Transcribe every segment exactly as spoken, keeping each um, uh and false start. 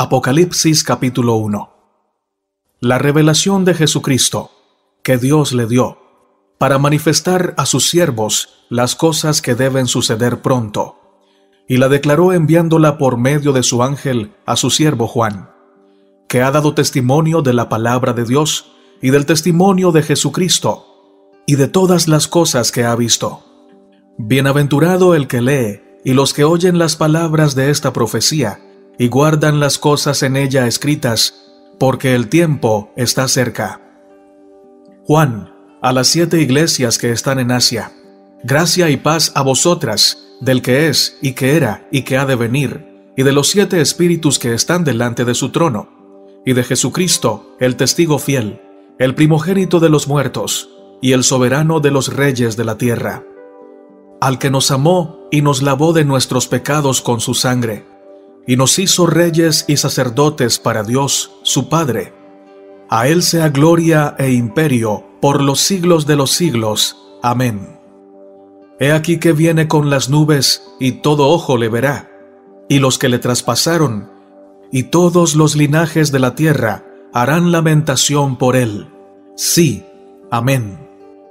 Apocalipsis capítulo uno. La revelación de Jesucristo, que Dios le dio, para manifestar a sus siervos las cosas que deben suceder pronto, y la declaró enviándola por medio de su ángel a su siervo Juan, que ha dado testimonio de la palabra de Dios y del testimonio de Jesucristo, y de todas las cosas que ha visto. Bienaventurado el que lee, y los que oyen las palabras de esta profecía, y guardan las cosas en ella escritas, porque el tiempo está cerca. Juan, a las siete iglesias que están en Asia, gracia y paz a vosotras, del que es, y que era, y que ha de venir, y de los siete espíritus que están delante de su trono, y de Jesucristo, el testigo fiel, el primogénito de los muertos, y el soberano de los reyes de la tierra, al que nos amó y nos lavó de nuestros pecados con su sangre, y nos hizo reyes y sacerdotes para Dios, su Padre. A Él sea gloria e imperio por los siglos de los siglos. Amén. He aquí que viene con las nubes, y todo ojo le verá, y los que le traspasaron, y todos los linajes de la tierra harán lamentación por Él. Sí, amén.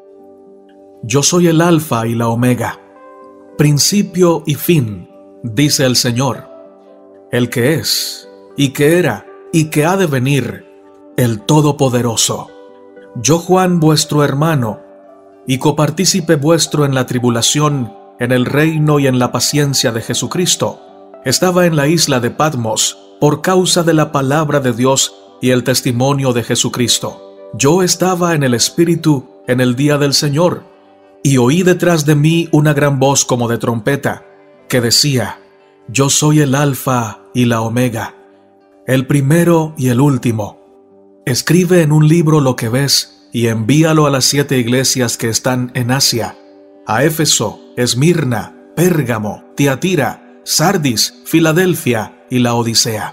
Yo soy el Alfa y la Omega, principio y fin, dice el Señor, el que es, y que era, y que ha de venir, el Todopoderoso. Yo, Juan, vuestro hermano, y copartícipe vuestro en la tribulación, en el reino y en la paciencia de Jesucristo, estaba en la isla de Patmos, por causa de la palabra de Dios y el testimonio de Jesucristo. Yo estaba en el Espíritu en el día del Señor, y oí detrás de mí una gran voz como de trompeta, que decía: Yo soy el Alfa y la Omega, el primero y el último. Escribe en un libro lo que ves, y envíalo a las siete iglesias que están en Asia, a Éfeso, Esmirna, Pérgamo, Tiatira, Sardis, Filadelfia y la Odisea.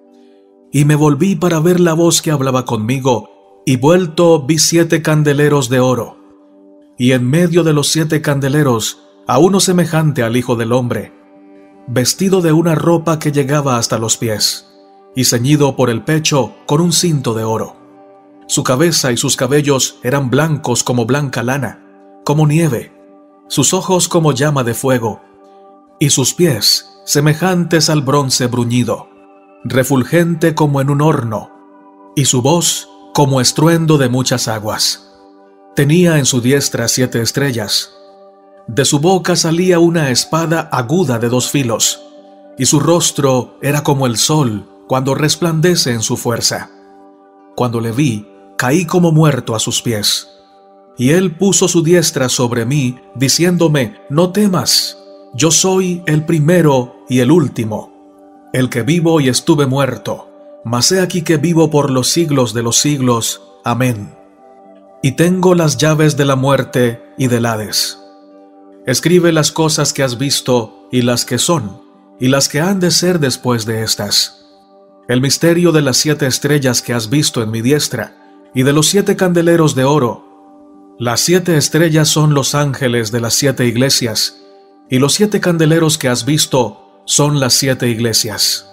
Y me volví para ver la voz que hablaba conmigo, y vuelto vi siete candeleros de oro, y en medio de los siete candeleros a uno semejante al Hijo del Hombre, vestido de una ropa que llegaba hasta los pies, y ceñido por el pecho con un cinto de oro. Su cabeza y sus cabellos eran blancos como blanca lana, como nieve, sus ojos como llama de fuego, y sus pies semejantes al bronce bruñido, refulgente como en un horno, y su voz como estruendo de muchas aguas. Tenía en su diestra siete estrellas. De su boca salía una espada aguda de dos filos, y su rostro era como el sol cuando resplandece en su fuerza. Cuando le vi, caí como muerto a sus pies. Y él puso su diestra sobre mí, diciéndome: No temas, yo soy el primero y el último, el que vivo y estuve muerto, mas he aquí que vivo por los siglos de los siglos. Amén. Y tengo las llaves de la muerte y del Hades. Escribe las cosas que has visto, y las que son, y las que han de ser después de estas. El misterio de las siete estrellas que has visto en mi diestra, y de los siete candeleros de oro. Las siete estrellas son los ángeles de las siete iglesias, y los siete candeleros que has visto son las siete iglesias.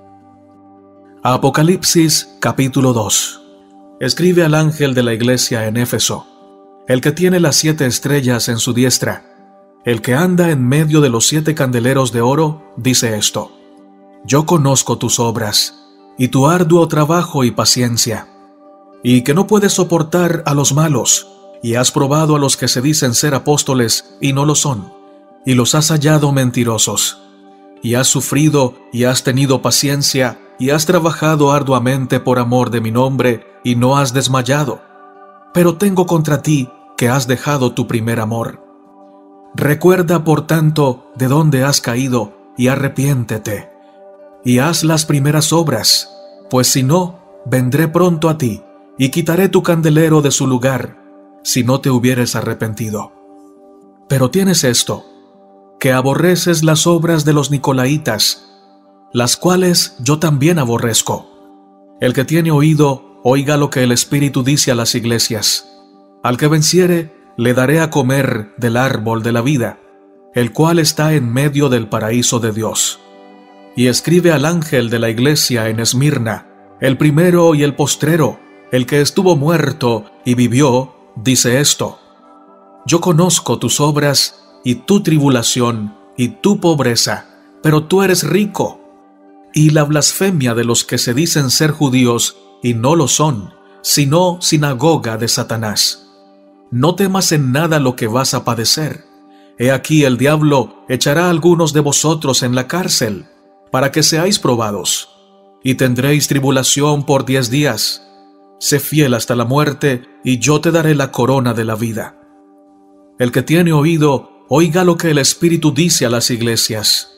Apocalipsis capítulo dos. Escribe al ángel de la iglesia en Éfeso, el que tiene las siete estrellas en su diestra, el que anda en medio de los siete candeleros de oro, dice esto: Yo conozco tus obras, y tu arduo trabajo y paciencia, y que no puedes soportar a los malos, y has probado a los que se dicen ser apóstoles y no lo son, y los has hallado mentirosos, y has sufrido y has tenido paciencia, y has trabajado arduamente por amor de mi nombre, y no has desmayado. Pero tengo contra ti que has dejado tu primer amor. Recuerda, por tanto, de dónde has caído, y arrepiéntete, y haz las primeras obras, pues si no, vendré pronto a ti, y quitaré tu candelero de su lugar, si no te hubieres arrepentido. Pero tienes esto, que aborreces las obras de los nicolaítas, las cuales yo también aborrezco. El que tiene oído, oiga lo que el Espíritu dice a las iglesias. Al que venciere, le daré a comer del árbol de la vida, el cual está en medio del paraíso de Dios. y escribe al ángel de la iglesia en Esmirna, el primero y el postrero, el que estuvo muerto y vivió, dice esto: Yo conozco tus obras y tu tribulación y tu pobreza, pero tú eres rico, y la blasfemia de los que se dicen ser judíos y no lo son, sino sinagoga de Satanás. No temas en nada lo que vas a padecer. He aquí el diablo echará a algunos de vosotros en la cárcel, para que seáis probados, y tendréis tribulación por diez días. Sé fiel hasta la muerte, y yo te daré la corona de la vida. El que tiene oído, oiga lo que el Espíritu dice a las iglesias.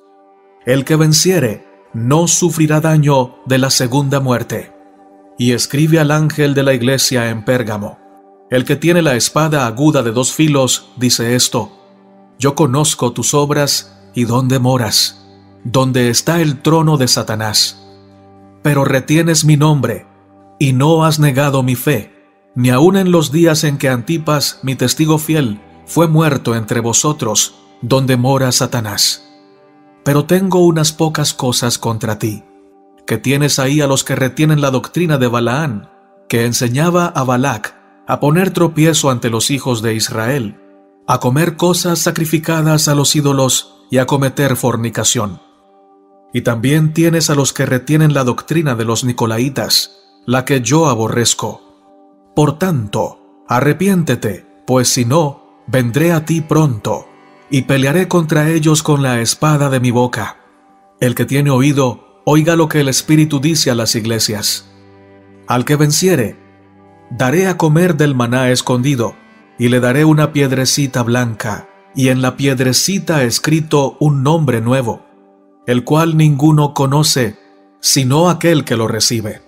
El que venciere, no sufrirá daño de la segunda muerte. Y escribe al ángel de la iglesia en Pérgamo: El que tiene la espada aguda de dos filos, dice esto: Yo conozco tus obras y dónde moras, donde está el trono de Satanás. Pero retienes mi nombre, y no has negado mi fe, ni aun en los días en que Antipas, mi testigo fiel, fue muerto entre vosotros, donde mora Satanás. Pero tengo unas pocas cosas contra ti, que tienes ahí a los que retienen la doctrina de Balaán, que enseñaba a Balac a poner tropiezo ante los hijos de Israel, a comer cosas sacrificadas a los ídolos y a cometer fornicación. Y también tienes a los que retienen la doctrina de los Nicolaitas, la que yo aborrezco. Por tanto, arrepiéntete, pues si no, vendré a ti pronto, y pelearé contra ellos con la espada de mi boca. El que tiene oído, oiga lo que el Espíritu dice a las iglesias. Al que venciere, daré a comer del maná escondido, y le daré una piedrecita blanca, y en la piedrecita escrito un nombre nuevo, el cual ninguno conoce, sino aquel que lo recibe.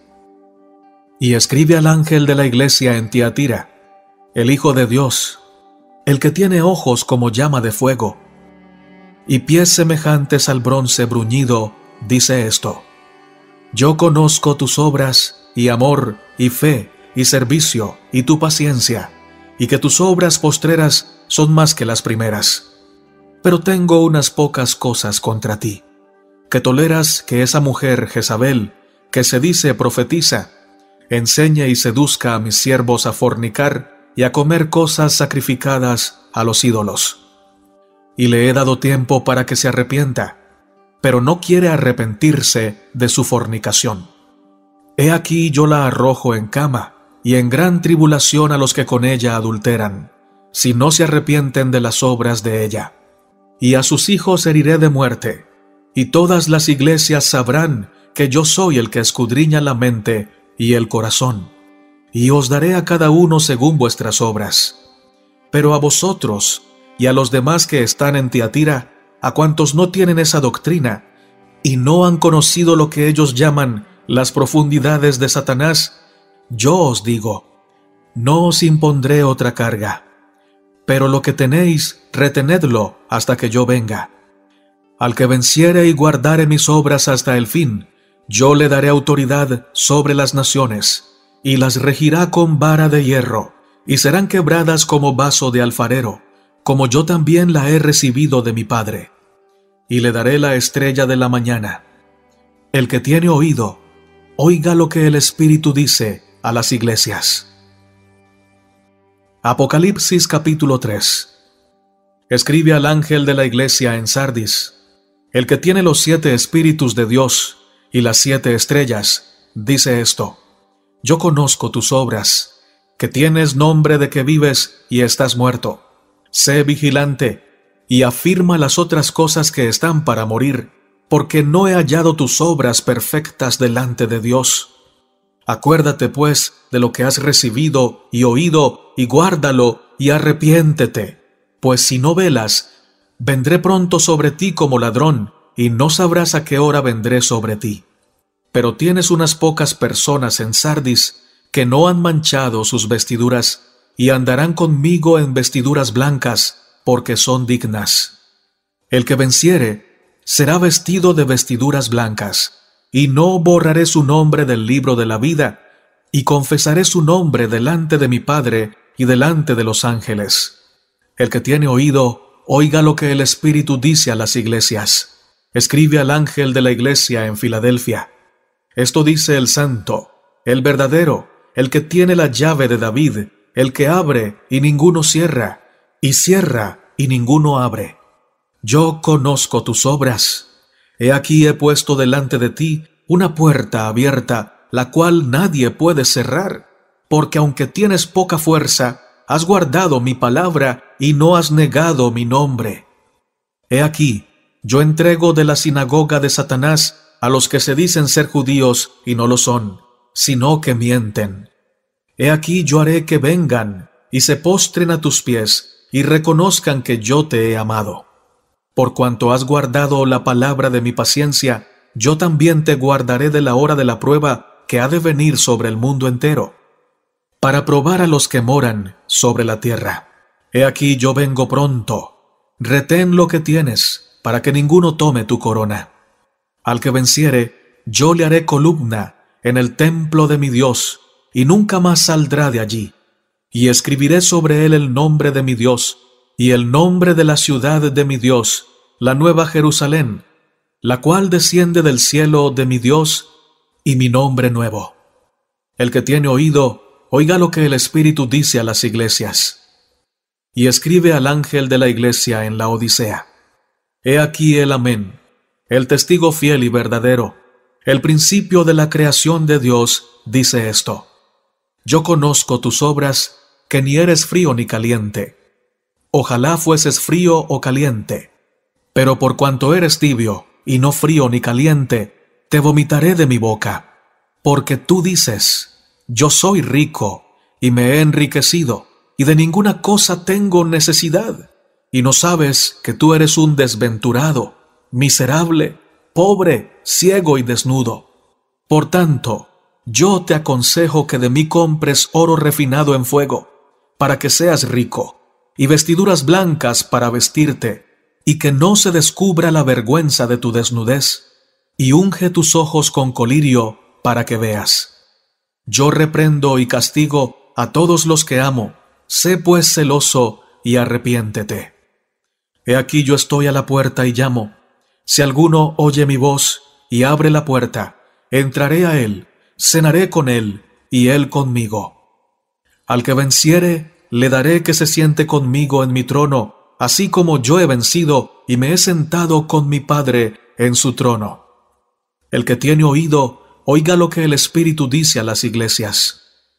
Y escribe al ángel de la iglesia en Tiatira, el Hijo de Dios, el que tiene ojos como llama de fuego, y pies semejantes al bronce bruñido, dice esto: Yo conozco tus obras, y amor, y fe, y servicio, y tu paciencia, y que tus obras postreras son más que las primeras. Pero tengo unas pocas cosas contra ti, que toleras que esa mujer Jezabel, que se dice profetiza, enseñe y seduzca a mis siervos a fornicar y a comer cosas sacrificadas a los ídolos. Y le he dado tiempo para que se arrepienta, pero no quiere arrepentirse de su fornicación. He aquí yo la arrojo en cama, y en gran tribulación a los que con ella adulteran, si no se arrepienten de las obras de ella. Y a sus hijos heriré de muerte, y todas las iglesias sabrán que yo soy el que escudriña la mente y el corazón, y os daré a cada uno según vuestras obras. Pero a vosotros y a los demás que están en Tiatira, a cuantos no tienen esa doctrina, y no han conocido lo que ellos llaman las profundidades de Satanás, yo os digo, no os impondré otra carga, pero lo que tenéis, retenedlo hasta que yo venga. Al que venciere y guardare mis obras hasta el fin, yo le daré autoridad sobre las naciones, y las regirá con vara de hierro, y serán quebradas como vaso de alfarero, como yo también la he recibido de mi Padre. Y le daré la estrella de la mañana. El que tiene oído, oiga lo que el Espíritu dice a las iglesias. Apocalipsis capítulo tres. Escribe al ángel de la iglesia en Sardis, el que tiene los siete espíritus de Dios y las siete estrellas, dice esto: Yo conozco tus obras, que tienes nombre de que vives y estás muerto. Sé vigilante y afirma las otras cosas que están para morir, porque no he hallado tus obras perfectas delante de Dios. Acuérdate pues de lo que has recibido y oído, y guárdalo y arrepiéntete, pues si no velas, vendré pronto sobre ti como ladrón, y no sabrás a qué hora vendré sobre ti. Pero tienes unas pocas personas en Sardis que no han manchado sus vestiduras, y andarán conmigo en vestiduras blancas, porque son dignas. El que venciere será vestido de vestiduras blancas, y no borraré su nombre del libro de la vida, y confesaré su nombre delante de mi Padre y delante de los ángeles. El que tiene oído, oiga lo que el Espíritu dice a las iglesias. Escribe al ángel de la iglesia en Filadelfia: esto dice el santo, el verdadero, el que tiene la llave de David, el que abre y ninguno cierra, y cierra y ninguno abre. Yo conozco tus obras. He aquí he puesto delante de ti una puerta abierta, la cual nadie puede cerrar, porque aunque tienes poca fuerza, has guardado mi palabra y no has negado mi nombre. He aquí, yo entrego de la sinagoga de Satanás a los que se dicen ser judíos y no lo son, sino que mienten. He aquí yo haré que vengan y se postren a tus pies y reconozcan que yo te he amado. Por cuanto has guardado la palabra de mi paciencia, yo también te guardaré de la hora de la prueba que ha de venir sobre el mundo entero, para probar a los que moran sobre la tierra. He aquí yo vengo pronto. Retén lo que tienes, para que ninguno tome tu corona. Al que venciere, yo le haré columna en el templo de mi Dios, y nunca más saldrá de allí. Y escribiré sobre él el nombre de mi Dios, y el nombre de la ciudad de mi Dios, la nueva Jerusalén, la cual desciende del cielo de mi Dios, y mi nombre nuevo. El que tiene oído, oiga lo que el Espíritu dice a las iglesias. Y escribe al ángel de la iglesia en la Odisea: he aquí el Amén, el testigo fiel y verdadero, el principio de la creación de Dios, dice esto: yo conozco tus obras, que ni eres frío ni caliente. Ojalá fueses frío o caliente, pero por cuanto eres tibio, y no frío ni caliente, te vomitaré de mi boca. Porque tú dices: yo soy rico, y me he enriquecido, y de ninguna cosa tengo necesidad, y no sabes que tú eres un desventurado, miserable, pobre, ciego y desnudo. Por tanto, yo te aconsejo que de mí compres oro refinado en fuego, para que seas rico, y vestiduras blancas para vestirte, y que no se descubra la vergüenza de tu desnudez, y unge tus ojos con colirio para que veas. Yo reprendo y castigo a todos los que amo. Sé pues celoso y arrepiéntete. He aquí yo estoy a la puerta y llamo. Si alguno oye mi voz y abre la puerta, entraré a él, cenaré con él y él conmigo. Al que venciere, le daré que se siente conmigo en mi trono, así como yo he vencido y me he sentado con mi Padre en su trono. El que tiene oído, oiga lo que el Espíritu dice a las iglesias.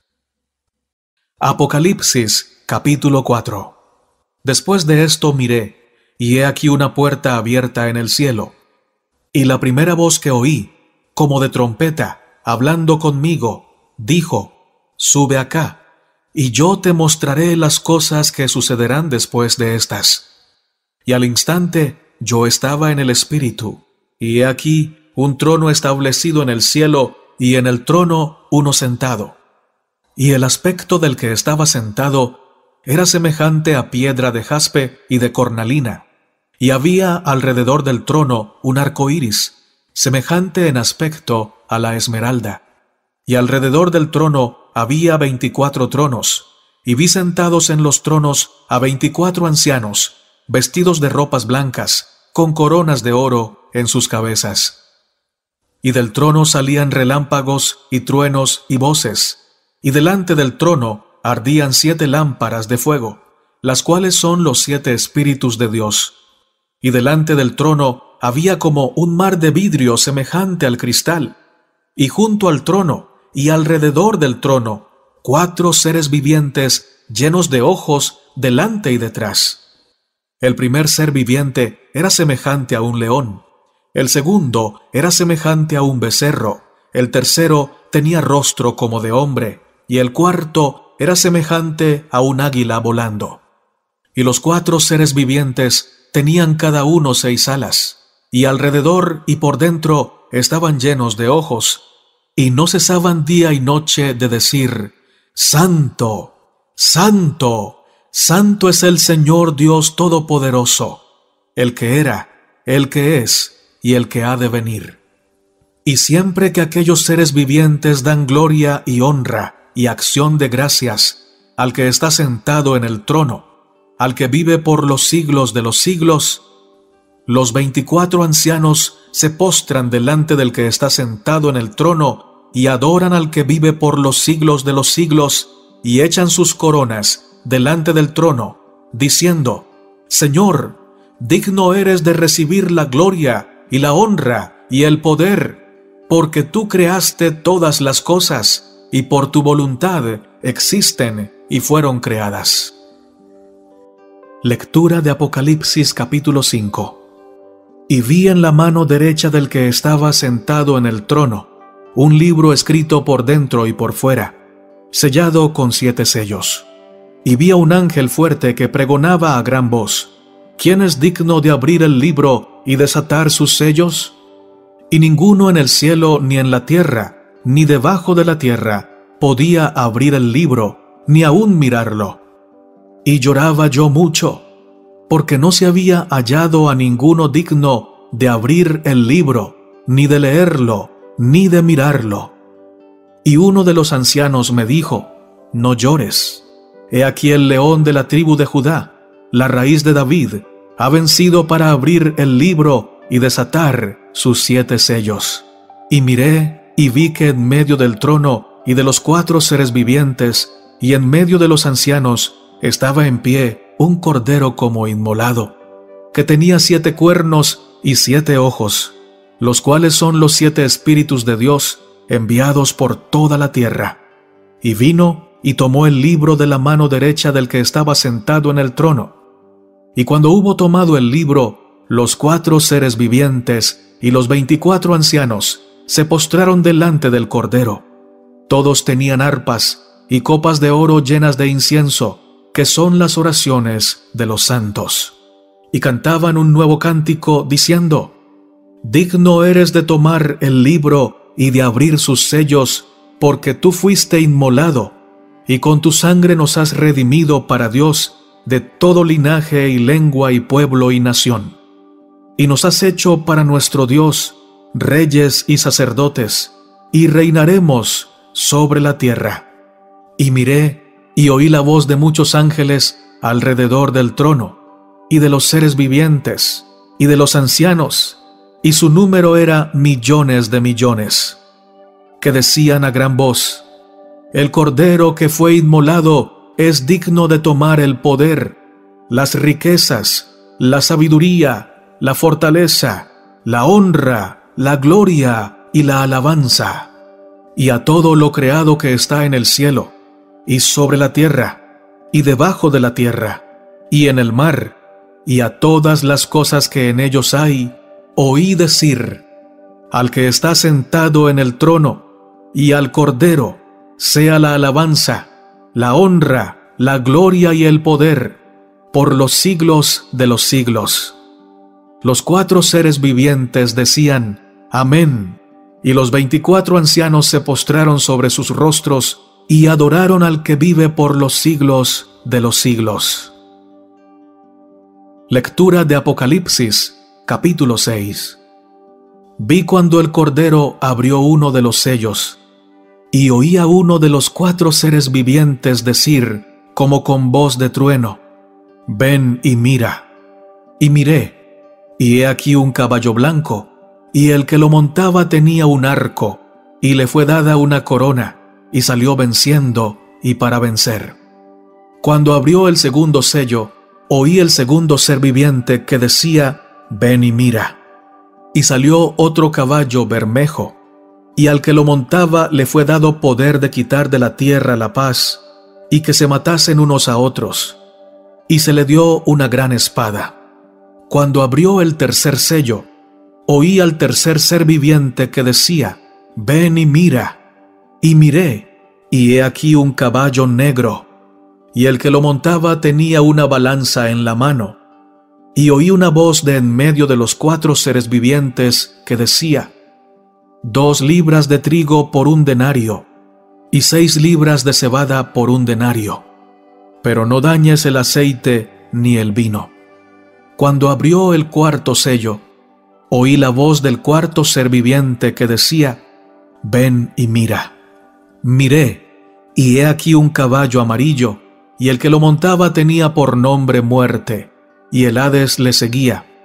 Apocalipsis, capítulo cuatro. Después de esto miré, y he aquí una puerta abierta en el cielo. Y la primera voz que oí, como de trompeta, hablando conmigo, dijo: sube acá, y yo te mostraré las cosas que sucederán después de estas. Y al instante yo estaba en el Espíritu, y he aquí un trono establecido en el cielo, y en el trono uno sentado. Y el aspecto del que estaba sentado era semejante a piedra de jaspe y de cornalina, y había alrededor del trono un arco iris, semejante en aspecto a la esmeralda. Y alrededor del trono había veinticuatro tronos, y vi sentados en los tronos a veinticuatro ancianos, vestidos de ropas blancas, con coronas de oro en sus cabezas. Y del trono salían relámpagos y truenos y voces, y delante del trono ardían siete lámparas de fuego, las cuales son los siete espíritus de Dios. Y delante del trono había como un mar de vidrio semejante al cristal, y junto al trono y alrededor del trono, cuatro seres vivientes llenos de ojos delante y detrás. El primer ser viviente era semejante a un león, el segundo era semejante a un becerro, el tercero tenía rostro como de hombre, y el cuarto era semejante a un águila volando. Y los cuatro seres vivientes tenían cada uno seis alas, y alrededor y por dentro estaban llenos de ojos, y no cesaban día y noche de decir: Santo, Santo, Santo es el Señor Dios Todopoderoso, el que era, el que es y el que ha de venir. Y siempre que aquellos seres vivientes dan gloria y honra y acción de gracias al que está sentado en el trono, al que vive por los siglos de los siglos, Los veinticuatro ancianos se postran delante del que está sentado en el trono y adoran al que vive por los siglos de los siglos, y echan sus coronas delante del trono, diciendo: Señor, digno eres de recibir la gloria y la honra y el poder, porque tú creaste todas las cosas, y por tu voluntad existen y fueron creadas. Lectura de Apocalipsis capítulo cinco. Y vi en la mano derecha del que estaba sentado en el trono un libro escrito por dentro y por fuera, sellado con siete sellos. Y vi a un ángel fuerte que pregonaba a gran voz: ¿Quién es digno de abrir el libro y desatar sus sellos? Y ninguno en el cielo, ni en la tierra, ni debajo de la tierra, podía abrir el libro, ni aun mirarlo. Y lloraba yo mucho, porque no se había hallado a ninguno digno de abrir el libro, ni de leerlo, ni de mirarlo. Y uno de los ancianos me dijo: No llores. He aquí el león de la tribu de Judá, la raíz de David, ha vencido para abrir el libro y desatar sus siete sellos. Y miré y vi que en medio del trono y de los cuatro seres vivientes y en medio de los ancianos estaba en pie un cordero como inmolado, que tenía siete cuernos y siete ojos, los cuales son los siete espíritus de Dios enviados por toda la tierra. Y vino y tomó el libro de la mano derecha del que estaba sentado en el trono. Y cuando hubo tomado el libro, los cuatro seres vivientes y los veinticuatro ancianos se postraron delante del cordero. Todos tenían arpas y copas de oro llenas de incienso, que son las oraciones de los santos. Y cantaban un nuevo cántico, diciendo: Digno eres de tomar el libro y de abrir sus sellos, porque tú fuiste inmolado, y con tu sangre nos has redimido para Dios de todo linaje y lengua y pueblo y nación. Y nos has hecho para nuestro Dios reyes y sacerdotes, y reinaremos sobre la tierra. Y miré y oí la voz de muchos ángeles alrededor del trono, y de los seres vivientes, y de los ancianos, y su número era millones de millones, que decían a gran voz: El Cordero que fue inmolado es digno de tomar el poder, las riquezas, la sabiduría, la fortaleza, la honra, la gloria y la alabanza. Y a todo lo creado que está en el cielo, y sobre la tierra, y debajo de la tierra, y en el mar, y a todas las cosas que en ellos hay, oí decir: Al que está sentado en el trono, y al Cordero, sea la alabanza, la honra, la gloria y el poder, por los siglos de los siglos. Los cuatro seres vivientes decían: Amén. Y los veinticuatro ancianos se postraron sobre sus rostros y adoraron al que vive por los siglos de los siglos. Lectura de Apocalipsis, capítulo seis. Vi cuando el Cordero abrió uno de los sellos, y oí a uno de los cuatro seres vivientes decir, como con voz de trueno: Ven y mira. Y miré, y he aquí un caballo blanco, y el que lo montaba tenía un arco, y le fue dada una corona, y salió venciendo y para vencer. Cuando abrió el segundo sello, oí el segundo ser viviente que decía: Ven y mira. Y salió otro caballo bermejo, y al que lo montaba le fue dado poder de quitar de la tierra la paz, y que se matasen unos a otros. Y se le dio una gran espada. Cuando abrió el tercer sello, oí al tercer ser viviente que decía: Ven y mira. Y miré, y he aquí un caballo negro, y el que lo montaba tenía una balanza en la mano. Y oí una voz de en medio de los cuatro seres vivientes que decía: Dos libras de trigo por un denario, y seis libras de cebada por un denario, pero no dañes el aceite ni el vino. Cuando abrió el cuarto sello, oí la voz del cuarto ser viviente que decía: Ven y mira. Miré, y he aquí un caballo amarillo, y el que lo montaba tenía por nombre Muerte, y el Hades le seguía,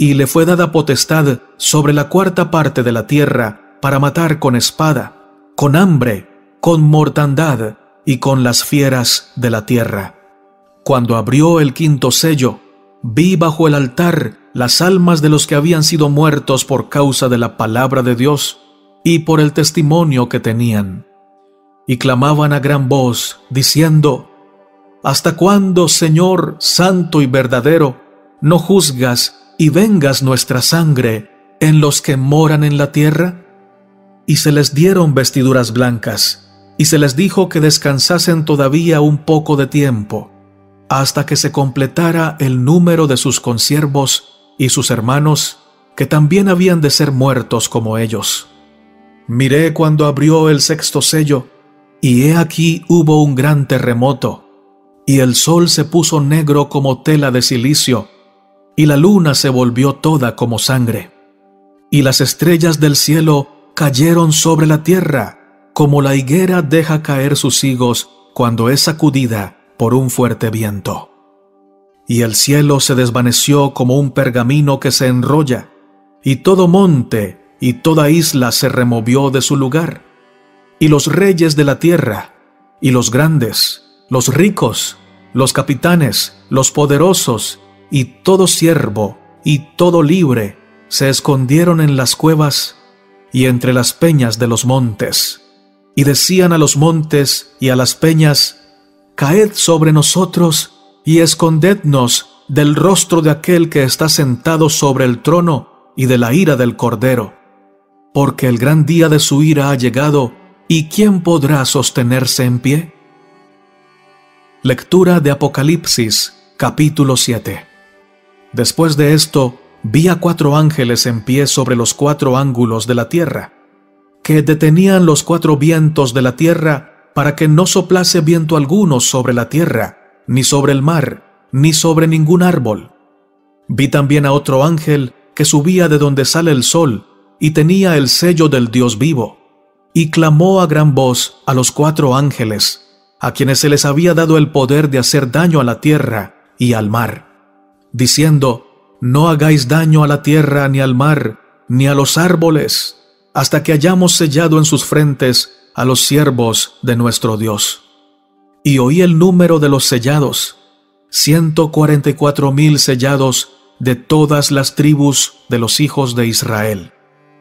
y le fue dada potestad sobre la cuarta parte de la tierra para matar con espada, con hambre, con mortandad y con las fieras de la tierra. Cuando abrió el quinto sello, vi bajo el altar las almas de los que habían sido muertos por causa de la palabra de Dios y por el testimonio que tenían. Y clamaban a gran voz, diciendo: ¿Hasta cuándo, Señor santo y verdadero, no juzgas y vengas nuestra sangre en los que moran en la tierra? Y se les dieron vestiduras blancas, y se les dijo que descansasen todavía un poco de tiempo, hasta que se completara el número de sus consiervos y sus hermanos, que también habían de ser muertos como ellos. Miré cuando abrió el sexto sello, y he aquí hubo un gran terremoto, y el sol se puso negro como tela de cilicio, y la luna se volvió toda como sangre, y las estrellas del cielo cayeron sobre la tierra, como la higuera deja caer sus higos cuando es sacudida por un fuerte viento. Y el cielo se desvaneció como un pergamino que se enrolla, y todo monte y toda isla se removió de su lugar. Y los reyes de la tierra, y los grandes, los ricos, los capitanes, los poderosos, y todo siervo, y todo libre, se escondieron en las cuevas y entre las peñas de los montes, y decían a los montes y a las peñas: Caed sobre nosotros, y escondednos del rostro de aquel que está sentado sobre el trono y de la ira del Cordero, porque el gran día de su ira ha llegado, ¿y quién podrá sostenerse en pie? Lectura de Apocalipsis, capítulo siete. Después de esto, vi a cuatro ángeles en pie sobre los cuatro ángulos de la tierra, que detenían los cuatro vientos de la tierra para que no soplase viento alguno sobre la tierra, ni sobre el mar, ni sobre ningún árbol. Vi también a otro ángel que subía de donde sale el sol, y tenía el sello del Dios vivo, y clamó a gran voz a los cuatro ángeles, a quienes se les había dado el poder de hacer daño a la tierra y al mar, diciendo: No hagáis daño a la tierra, ni al mar, ni a los árboles, hasta que hayamos sellado en sus frentes a los siervos de nuestro Dios. Y oí el número de los sellados, ciento cuarenta y cuatro mil sellados de todas las tribus de los hijos de Israel.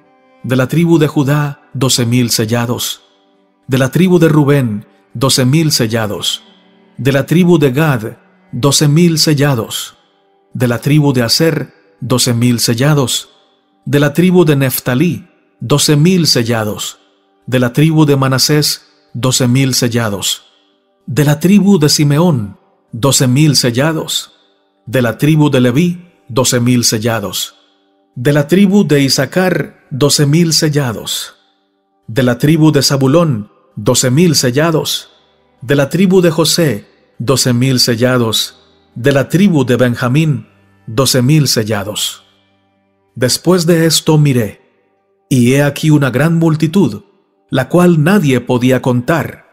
De la tribu de Judá, doce mil sellados. De la tribu de Rubén, doce mil sellados. De la tribu de Gad, doce mil sellados. De la tribu de Aser, doce mil sellados. De la tribu de Neftalí, doce mil sellados. De la tribu de Manasés, doce mil sellados. De la tribu de Simeón, doce mil sellados. De la tribu de Leví, doce mil sellados. De la tribu de Isaacar, doce mil sellados. De la tribu de Zabulón, doce mil sellados. De la tribu de José, doce mil sellados. De la tribu de Benjamín, doce mil sellados. Después de esto miré, y he aquí una gran multitud, la cual nadie podía contar,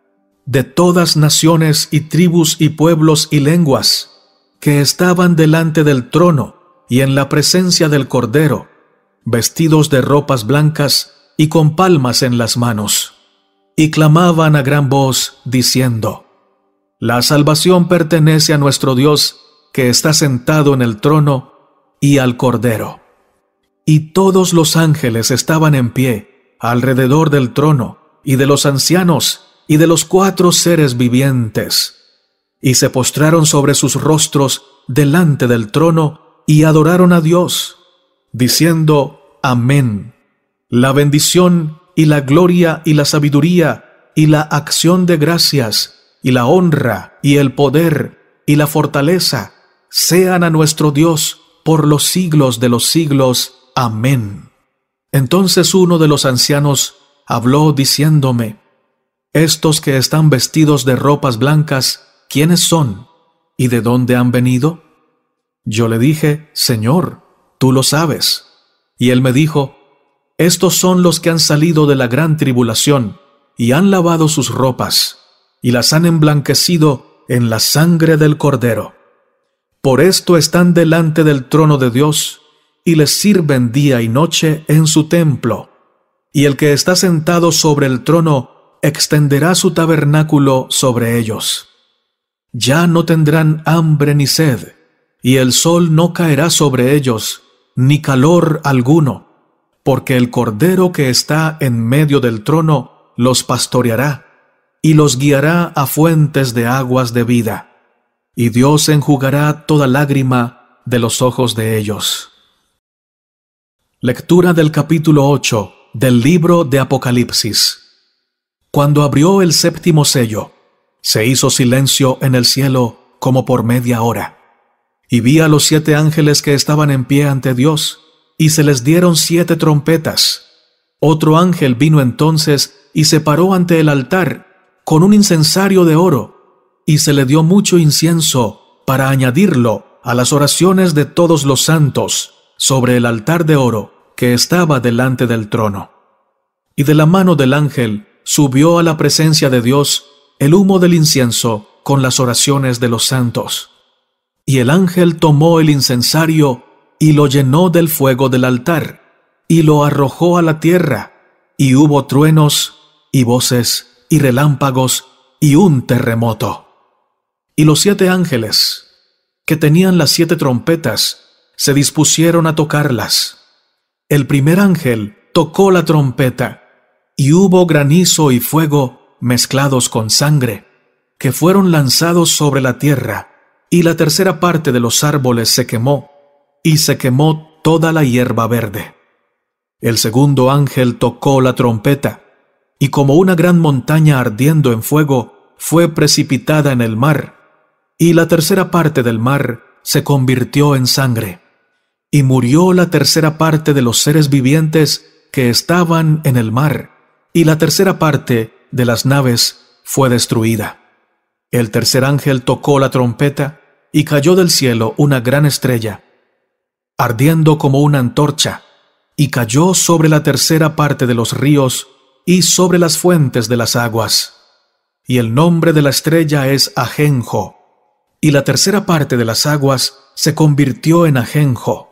de todas naciones y tribus y pueblos y lenguas, que estaban delante del trono y en la presencia del Cordero, vestidos de ropas blancas y con palmas en las manos, y clamaban a gran voz, diciendo: La salvación pertenece a nuestro Dios, que está sentado en el trono, y al Cordero. Y todos los ángeles estaban en pie, alrededor del trono, y de los ancianos, y de los cuatro seres vivientes, y se postraron sobre sus rostros delante del trono, y adoraron a Dios, diciendo: Amén. La bendición y la gloria y la sabiduría y la acción de gracias y la honra y el poder y la fortaleza sean a nuestro Dios por los siglos de los siglos. Amén. Entonces uno de los ancianos habló diciéndome: Estos que están vestidos de ropas blancas, ¿quiénes son? ¿Y de dónde han venido? Yo le dije: Señor, tú lo sabes. Y él me dijo: Estos son los que han salido de la gran tribulación, y han lavado sus ropas, y las han emblanquecido en la sangre del Cordero. Por esto están delante del trono de Dios, y les sirven día y noche en su templo. Y el que está sentado sobre el trono extenderá su tabernáculo sobre ellos. Ya no tendrán hambre ni sed, y el sol no caerá sobre ellos, ni calor alguno, porque el Cordero que está en medio del trono los pastoreará, y los guiará a fuentes de aguas de vida, y Dios enjugará toda lágrima de los ojos de ellos. Lectura del capítulo ocho del libro de Apocalipsis. Cuando abrió el séptimo sello, se hizo silencio en el cielo como por media hora. Y vi a los siete ángeles que estaban en pie ante Dios, y se les dieron siete trompetas. Otro ángel vino entonces y se paró ante el altar con un incensario de oro, y se le dio mucho incienso para añadirlo a las oraciones de todos los santos sobre el altar de oro que estaba delante del trono. Y de la mano del ángel subió a la presencia de Dios el humo del incienso con las oraciones de los santos. Y el ángel tomó el incensario y lo llenó del fuego del altar, y lo arrojó a la tierra, y hubo truenos, y voces, y relámpagos, y un terremoto. Y los siete ángeles, que tenían las siete trompetas, se dispusieron a tocarlas. El primer ángel tocó la trompeta, y hubo granizo y fuego mezclados con sangre, que fueron lanzados sobre la tierra, y la tercera parte de los árboles se quemó, y se quemó toda la hierba verde. El segundo ángel tocó la trompeta, y como una gran montaña ardiendo en fuego, fue precipitada en el mar, y la tercera parte del mar se convirtió en sangre, y murió la tercera parte de los seres vivientes que estaban en el mar, y la tercera parte de las naves fue destruida. El tercer ángel tocó la trompeta, y cayó del cielo una gran estrella, ardiendo como una antorcha, y cayó sobre la tercera parte de los ríos y sobre las fuentes de las aguas. Y el nombre de la estrella es Ajenjo, y la tercera parte de las aguas se convirtió en ajenjo,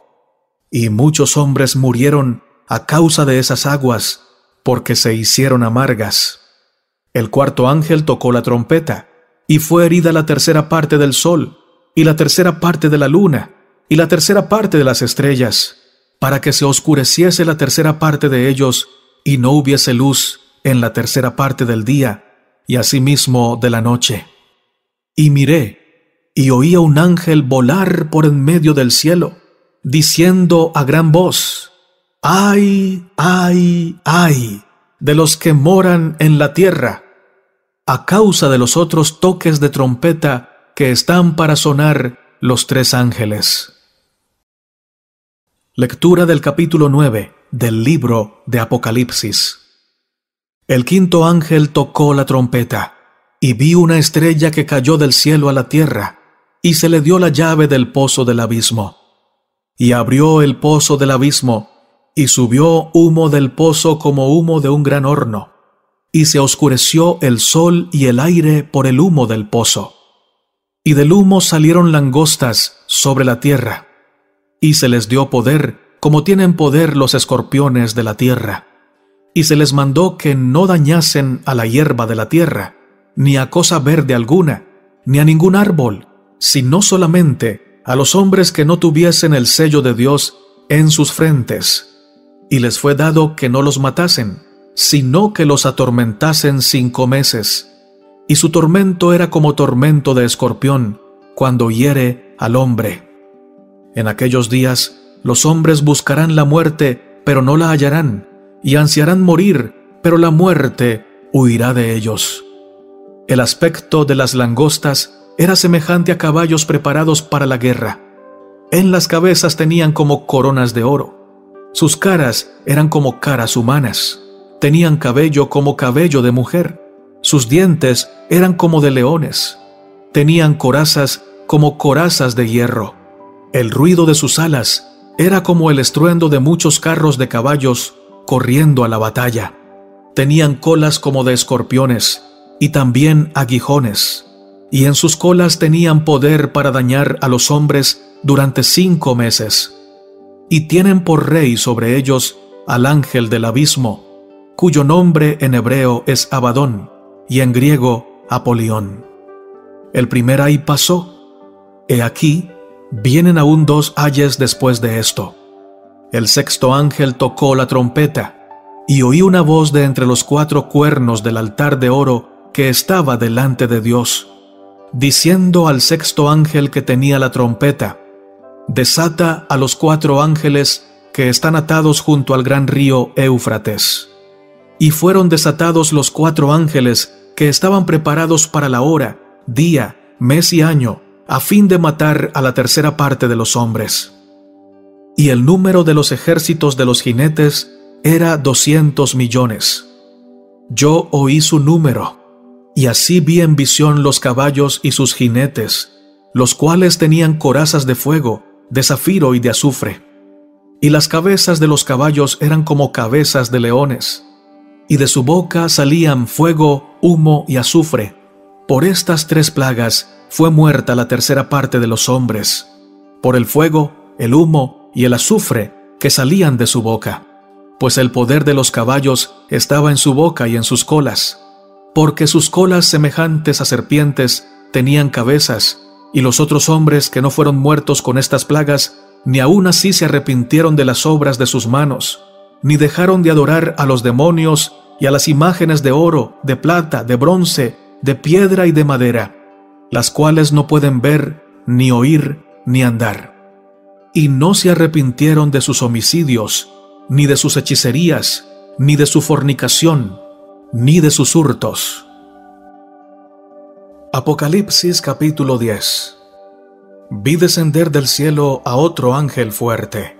y muchos hombres murieron a causa de esas aguas, porque se hicieron amargas. El cuarto ángel tocó la trompeta, y fue herida la tercera parte del sol, y la tercera parte de la luna, y la tercera parte de las estrellas, para que se oscureciese la tercera parte de ellos, y no hubiese luz en la tercera parte del día, y asimismo de la noche. Y miré, y oí a un ángel volar por en medio del cielo, diciendo a gran voz: ¡Ay, ay, ay! De los que moran en la tierra, a causa de los otros toques de trompeta que están para sonar los tres ángeles. Lectura del capítulo nueve del libro de Apocalipsis. El quinto ángel tocó la trompeta, y vi una estrella que cayó del cielo a la tierra, y se le dio la llave del pozo del abismo. Y abrió el pozo del abismo, y subió humo del pozo como humo de un gran horno, y se oscureció el sol y el aire por el humo del pozo. Y del humo salieron langostas sobre la tierra, y se les dio poder como tienen poder los escorpiones de la tierra. Y se les mandó que no dañasen a la hierba de la tierra, ni a cosa verde alguna, ni a ningún árbol, sino solamente a los hombres que no tuviesen el sello de Dios en sus frentes. Y les fue dado que no los matasen, sino que los atormentasen cinco meses. Y su tormento era como tormento de escorpión, cuando hiere al hombre. En aquellos días los hombres buscarán la muerte, pero no la hallarán, y ansiarán morir, pero la muerte huirá de ellos. El aspecto de las langostas era semejante a caballos preparados para la guerra. En las cabezas tenían como coronas de oro. Sus caras eran como caras humanas. Tenían cabello como cabello de mujer. Sus dientes eran como de leones. Tenían corazas como corazas de hierro. El ruido de sus alas era como el estruendo de muchos carros de caballos corriendo a la batalla. Tenían colas como de escorpiones y también aguijones, y en sus colas tenían poder para dañar a los hombres durante cinco meses. y tienen por rey sobre ellos al ángel del abismo, cuyo nombre en hebreo es Abadón, y en griego Apolión. El primer ay pasó. He aquí, vienen aún dos ayes después de esto. El sexto ángel tocó la trompeta, y oí una voz de entre los cuatro cuernos del altar de oro que estaba delante de Dios, diciendo al sexto ángel que tenía la trompeta: desata a los cuatro ángeles que están atados junto al gran río Éufrates. Y fueron desatados los cuatro ángeles que estaban preparados para la hora, día, mes y año, a fin de matar a la tercera parte de los hombres. Y el número de los ejércitos de los jinetes era doscientos millones. Yo oí su número, y así vi en visión los caballos y sus jinetes, los cuales tenían corazas de fuego, de zafiro y de azufre. Y las cabezas de los caballos eran como cabezas de leones, y de su boca salían fuego, humo y azufre. Por estas tres plagas fue muerta la tercera parte de los hombres, por el fuego, el humo y el azufre que salían de su boca, pues el poder de los caballos estaba en su boca y en sus colas, porque sus colas semejantes a serpientes tenían cabezas, y los otros hombres que no fueron muertos con estas plagas, ni aun así se arrepintieron de las obras de sus manos, ni dejaron de adorar a los demonios y a las imágenes de oro, de plata, de bronce, de piedra y de madera, las cuales no pueden ver, ni oír, ni andar. Y no se arrepintieron de sus homicidios, ni de sus hechicerías, ni de su fornicación, ni de sus hurtos. Apocalipsis capítulo diez. Vi descender del cielo a otro ángel fuerte,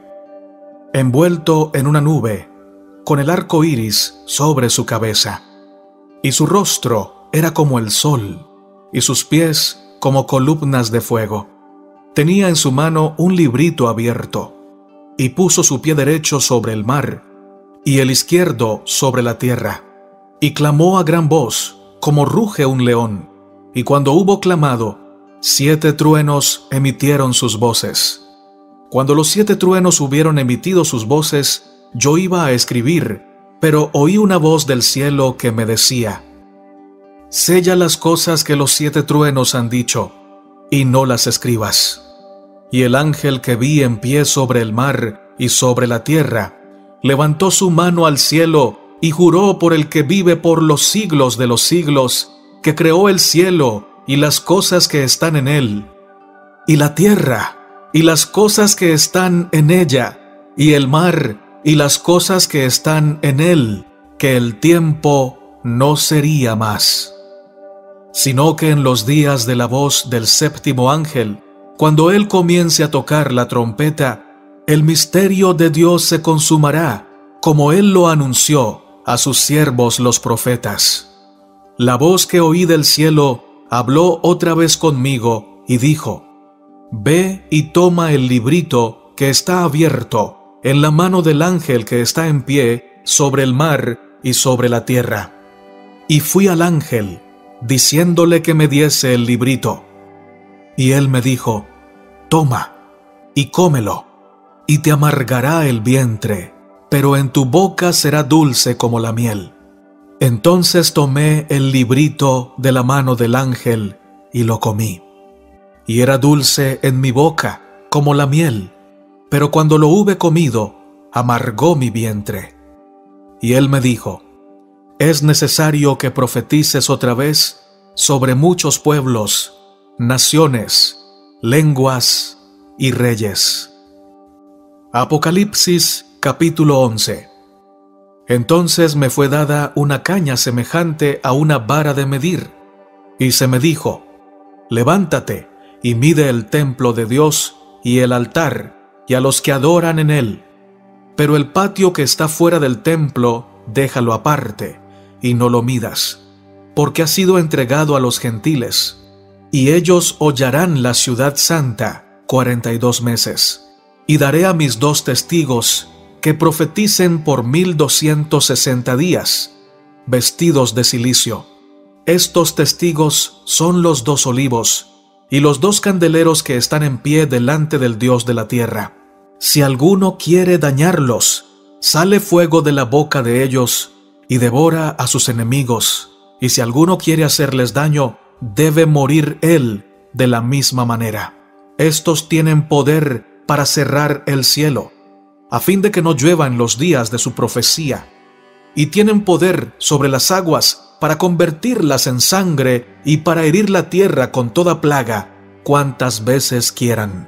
envuelto en una nube, con el arco iris sobre su cabeza, y su rostro era como el sol, y sus pies como columnas de fuego. Tenía en su mano un librito abierto, y puso su pie derecho sobre el mar, y el izquierdo sobre la tierra, y clamó a gran voz, como ruge un león, y cuando hubo clamado, siete truenos emitieron sus voces. Cuando los siete truenos hubieron emitido sus voces, yo iba a escribir, pero oí una voz del cielo que me decía: sella las cosas que los siete truenos han dicho, y no las escribas. Y el ángel que vi en pie sobre el mar y sobre la tierra, levantó su mano al cielo y juró por el que vive por los siglos de los siglos, que creó el cielo y las cosas que están en él, y la tierra y las cosas que están en ella, y el mar y las cosas que están en él, que el tiempo no sería más, sino que en los días de la voz del séptimo ángel, cuando él comience a tocar la trompeta, el misterio de Dios se consumará, como él lo anunció a sus siervos los profetas. La voz que oí del cielo habló otra vez conmigo y dijo: ve y toma el librito que está abierto en la mano del ángel que está en pie sobre el mar y sobre la tierra. Y fui al ángel, diciéndole que me diese el librito. Y él me dijo: toma y cómelo, y te amargará el vientre, pero en tu boca será dulce como la miel. Entonces tomé el librito de la mano del ángel y lo comí. Y era dulce en mi boca como la miel, pero cuando lo hube comido, amargó mi vientre. Y él me dijo: es necesario que profetices otra vez sobre muchos pueblos, naciones, lenguas y reyes. Apocalipsis capítulo once. Entonces me fue dada una caña semejante a una vara de medir, y se me dijo: levántate y mide el templo de Dios y el altar y a los que adoran en él, pero el patio que está fuera del templo déjalo aparte y no lo midas, porque ha sido entregado a los gentiles, y ellos hollarán la ciudad santa cuarenta y dos meses. Y daré a mis dos testigos que profeticen por mil doscientos sesenta días, vestidos de cilicio. Estos testigos son los dos olivos y los dos candeleros que están en pie delante del Dios de la tierra. Si alguno quiere dañarlos, sale fuego de la boca de ellos y devora a sus enemigos. Y si alguno quiere hacerles daño, debe morir él de la misma manera. Estos tienen poder para cerrar el cielo, a fin de que no llueva en los días de su profecía, y tienen poder sobre las aguas para convertirlas en sangre y para herir la tierra con toda plaga, cuantas veces quieran.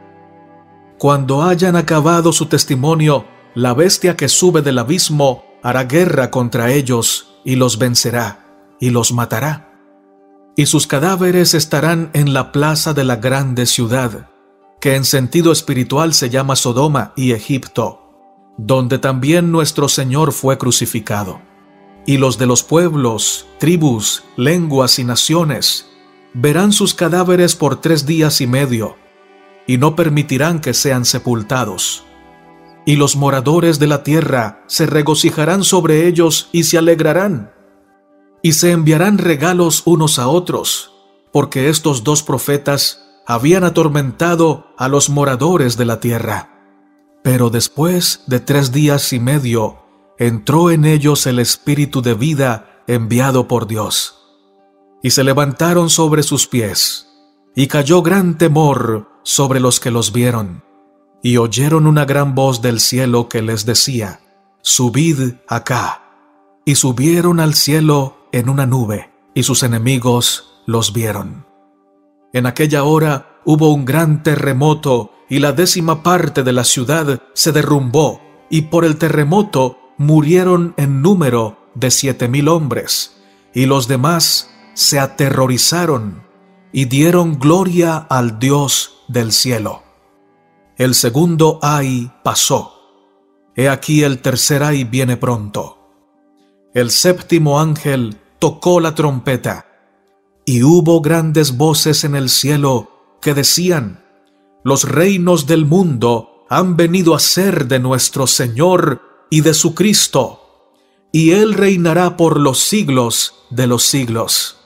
Cuando hayan acabado su testimonio, la bestia que sube del abismo hará guerra contra ellos y los vencerá y los matará. Y sus cadáveres estarán en la plaza de la grande ciudad, que en sentido espiritual se llama Sodoma y Egipto, donde también nuestro Señor fue crucificado. Y los de los pueblos, tribus, lenguas y naciones verán sus cadáveres por tres días y medio, y no permitirán que sean sepultados. Y los moradores de la tierra se regocijarán sobre ellos y se alegrarán, y se enviarán regalos unos a otros, porque estos dos profetas habían atormentado a los moradores de la tierra. Pero después de tres días y medio, entró en ellos el espíritu de vida enviado por Dios. Y se levantaron sobre sus pies, y cayó gran temor sobre los que los vieron. Y oyeron una gran voz del cielo que les decía: «Subid acá». Y subieron al cielo en una nube, y sus enemigos los vieron. En aquella hora hubo un gran terremoto, y la décima parte de la ciudad se derrumbó, y por el terremoto murieron en número de siete mil hombres, y los demás se aterrorizaron y dieron gloria al Dios del cielo. El segundo ay pasó. He aquí el tercer ay viene pronto. El séptimo ángel tocó la trompeta, y hubo grandes voces en el cielo que decían: «Los reinos del mundo han venido a ser de nuestro Señor y de su Cristo, y Él reinará por los siglos de los siglos».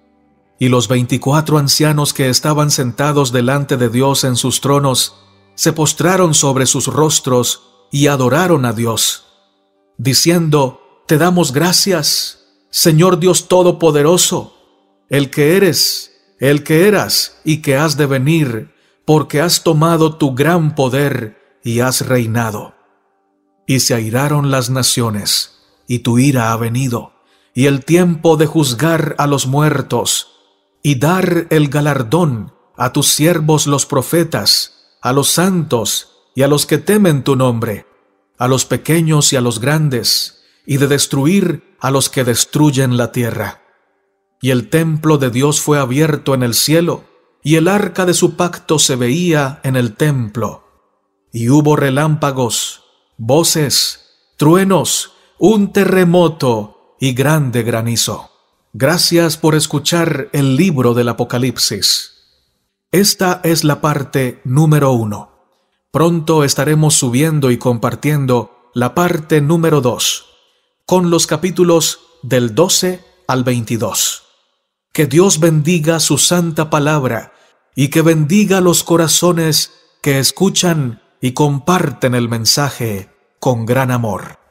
Y los veinticuatro ancianos que estaban sentados delante de Dios en sus tronos se postraron sobre sus rostros y adoraron a Dios, diciendo: «Te damos gracias, Señor Dios Todopoderoso, el que eres, el que eras y que has de venir, porque has tomado tu gran poder y has reinado». Y se airaron las naciones, y tu ira ha venido, y el tiempo de juzgar a los muertos, y dar el galardón a tus siervos los profetas, a los santos y a los que temen tu nombre, a los pequeños y a los grandes, y de destruir a los que destruyen la tierra. Y el templo de Dios fue abierto en el cielo, y el arca de su pacto se veía en el templo. Y hubo relámpagos, voces, truenos, un terremoto y grande granizo. Gracias por escuchar el libro del Apocalipsis. Esta es la parte número uno. Pronto estaremos subiendo y compartiendo la parte número dos, con los capítulos del doce al veintidós. Que Dios bendiga su santa palabra y que bendiga los corazones que escuchan y comparten el mensaje con gran amor.